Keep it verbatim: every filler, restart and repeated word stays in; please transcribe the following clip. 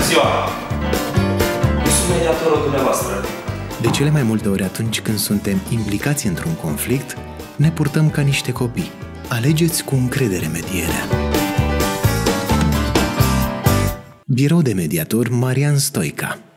ziua! Eu sunt mediatorul dumneavoastră. De cele mai multe ori atunci când suntem implicați într-un conflict, ne purtăm ca niște copii. Alegeți cu încredere medierea. Birou de mediator Marian Stoica.